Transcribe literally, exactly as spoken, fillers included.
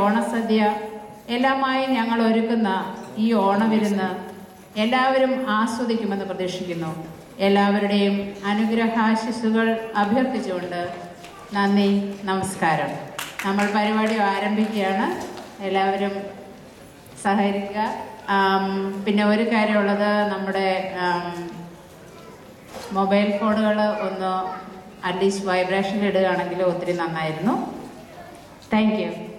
ഓണസദ്യ എല്ലാമായി ഞങ്ങൾ ഒരുക്കുന്ന ഈ ഓണവിരുന്ന് എല്ലാവരും ആസ്വദിക്കുമെന്ന് പ്രതീക്ഷിക്കുന്നു. എല്ലാവരുടെയും അനുഗ്രഹാശിസ്സുകൾ അഭ്യർത്ഥിച്ചുകൊണ്ട് നന്ദി, നമസ്കാരം. നമ്മൾ പരിപാടി ആരംഭിക്കുകയാണ്. എല്ലാവരും സഹകരിക്കുക. പിന്നെ ഒരു കാര്യമുള്ളത്, നമ്മുടെ മൊബൈൽ ഫോണുകൾ ഒന്ന് അറ്റ്ലീസ്റ്റ് വൈബ്രേഷനിൽ ഇടുകയാണെങ്കിൽ ഒത്തിരി നന്നായിരുന്നു. Thank U.